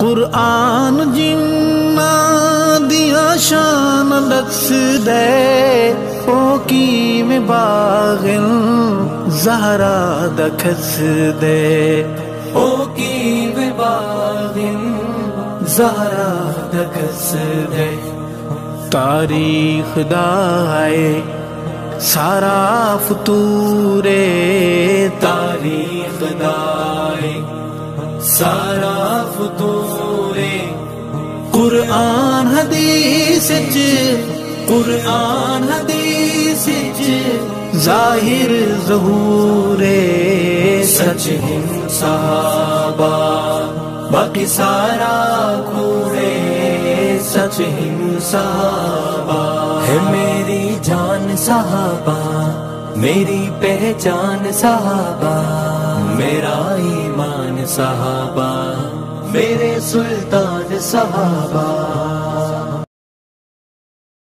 قرآن جنہ دیا شان لکس دے پوکی میں باغن زہرا دکھس دے پوکی میں باغن زہرا دکھس دے تاریخ دائے سارا فتورے تاریخ دائے سارا فتورے قرآن حدیث قرآن حدیث ظاہر ظہور سچ ہم صحابہ باقی سارا کوڑے سچ ہم صحابہ ہے میری جان صحابہ میری پہچان صحابہ میرا ایمان صحابہ میرے سلطان صحابہ